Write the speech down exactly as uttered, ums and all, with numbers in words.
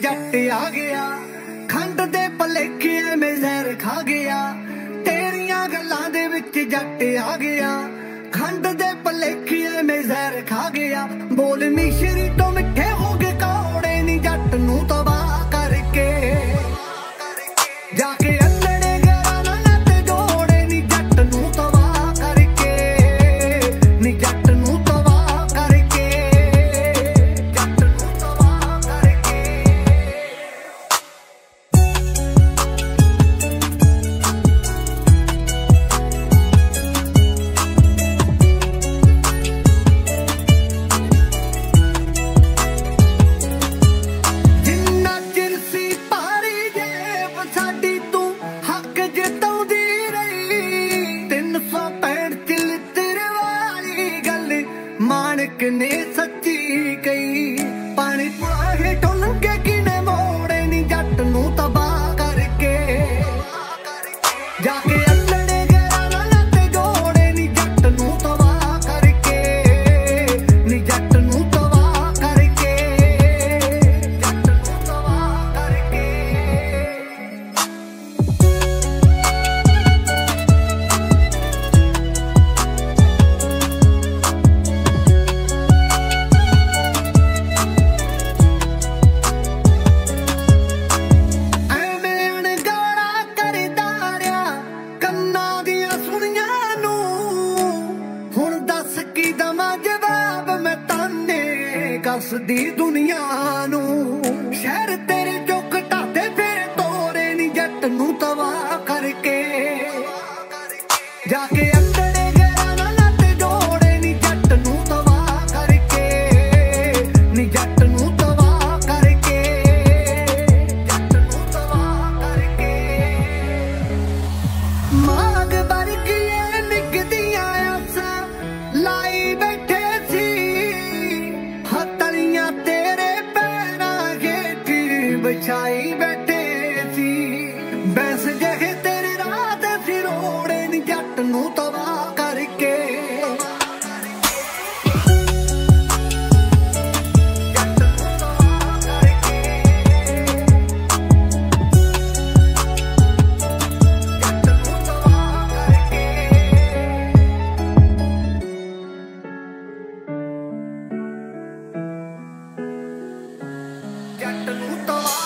जट आ गया खंड दे भलेखे में जहर खा गया तेरिया गल्लां दे विच जट आ गया खंड दे भलेखे में जहर खा गया बोल मिश्री तो मिठे हो गए कौड़े नी जट नू तबाह करके जाके अंदरे घराना नत जोड़े नी जट नू तबाह करके नी जट नू तबाह करके जट नू तबाह करके जिन्ना चिर सी पारी जेब साडी तू हक जताउंदी रही तीन सौ पैंठ चिल तेरे वाली गल माणक ने सच्ची कही पानी पाहे टोल के किने मोड़े नी जट नू तबाह करके जाके अंदरे घराना नत जोड़े नी जट नू तबाह करके नी जट नू तबाह करके जट नू तबाह करके ਐਵੇਂ ਅਣਗੌਲਾ ਕਰਦਾ ਰਿਹਾ ਕੰਨਾਂ ਦੀਆਂ ਸੁਣੀਆਂ ਨੂੰ ਹੁਣ ਦੱਸ ਕੀ ਦਵਾਂ ਜਵਾਬ ਮੈਂ ਤਾਨੇ ਕੱਸਦੀ ਦੁਨੀਆ ਨੂੰ ਸ਼ਹਿਰ ਤੇਰੇ ਜੋ ਘਟਾਤੇ ਫਿਰ ਤੋਰੇ ਨੀ ਜੱਟ ਨੂੰ ਤਬਾਹ ਕਰਕੇ ਜਾਕੇ ਅੰਦਰੇ ਘਰਾਨਾ ਨੱਤ ਜੋੜੇ ਨੀ ਜੱਟ ਨੂੰ ਤਬਾਹ ਕਰਕੇ ਨੀ ਜੱਟ ਨੂੰ ਤਬਾਹ ਕਰਕੇ ਜੱਟ ਨੂੰ ਤਬਾਹ ਕਰਕੇ ਮਾਗ ਵਰਗੀਆਂ ਨਿੱਘਦੀਆਂ ਆਸਾਂ ਲਾਈ ਬੈਠੇ ਸੀ ਹੱਥਲੀਆਂ ਤੇਰੇ ਪੈਰਾਂ ਹੇਠ ਵਿਛਾਈ ਬੈਠੇ ਸੀ ਬੈਸ ਜਿਹੇ ਤੇਰੇ ਰਾਹ ਤੇ ਫਿਰੋੜੇ ਨੀ ਜੱਟ ਨੂੰ ਤਬਾਹ ਕਰਕੇ ਜੱਟ ਨੂੰ ਤਬਾਹ ਕਰਕੇ ਜੱਟ ਨੂੰ ਤਬਾਹ ਕਰਕੇ ਜੱਟ ਨੂੰ ਤਬਾਹ